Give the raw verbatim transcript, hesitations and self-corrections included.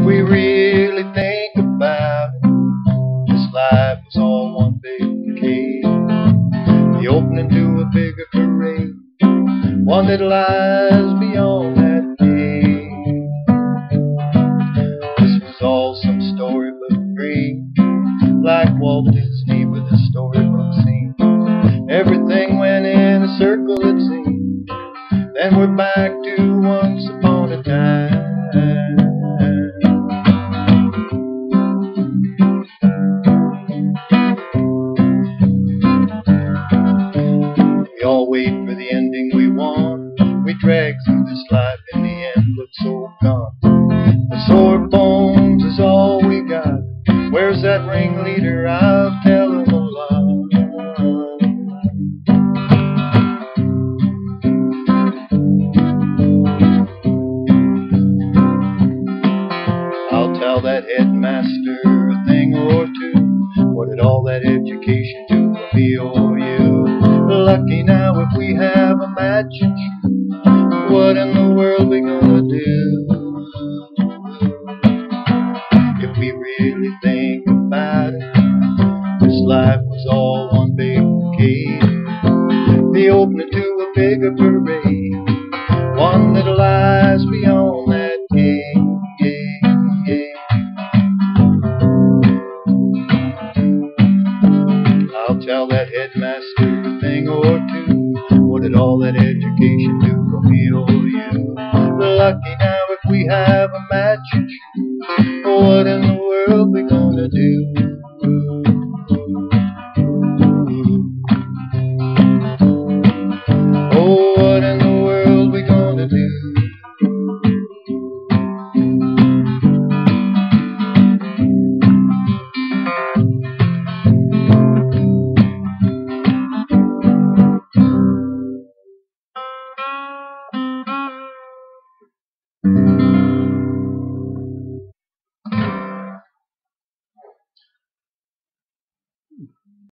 we really think about it, this life was all one big cave. The opening to a bigger parade, one that lies beyond that day. This was all some storybook dream, like Walt Disney with a storybook scene. Everything went in a circle, it seemed. Then we're back to once upon a time. We all wait for the ending we want. We drag through this life, in the end look so gone. The sore bones is all we got. Where's that ringleader? I'll tell him a lot. I'll tell that headmaster a thing or two. What did all that education do for me or you? Lucky now if we have a matching shoe. What in the world we gonna do? If we really think about it, this life was all one big cave. The opening to a bigger parade, one that lies beyond that gate. I'll tell that headmaster a thing or two. What did all that education do for me or you? Lucky now if we have a matching shoe. What in the world we gonna do? Oh, what in the world we gonna do? Mm-hmm.